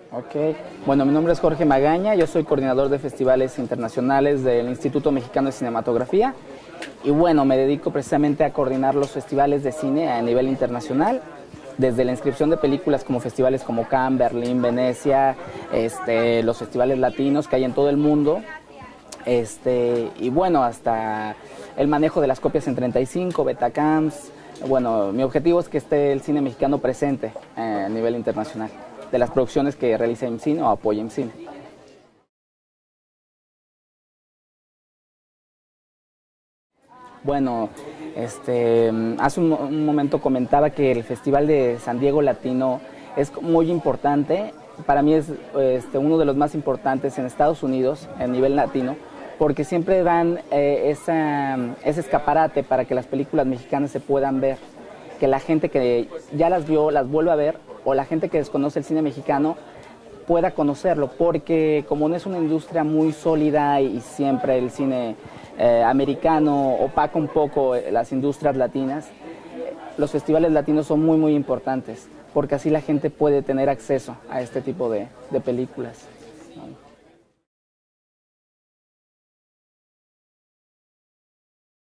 Ok, bueno, mi nombre es Jorge Magaña, yo soy coordinador de festivales internacionales del Instituto Mexicano de Cinematografía y bueno, me dedico precisamente a coordinar los festivales de cine a nivel internacional, desde la inscripción de películas como festivales como Cannes, Berlín, Venecia, los festivales latinos que hay en todo el mundo, y bueno, hasta el manejo de las copias en 35, Betacams. Bueno, mi objetivo es que esté el cine mexicano presente a nivel internacional, de las producciones que realiza IMCINE o apoya IMCINE. Bueno, hace un momento comentaba que el Festival de San Diego Latino es muy importante. Para mí es uno de los más importantes en Estados Unidos a nivel latino, porque siempre dan ese escaparate para que las películas mexicanas se puedan ver, que la gente que ya las vio las vuelva a ver, o la gente que desconoce el cine mexicano pueda conocerlo, porque como no es una industria muy sólida y siempre el cine americano opaca un poco las industrias latinas, los festivales latinos son muy importantes, porque así la gente puede tener acceso a este tipo de películas, ¿no?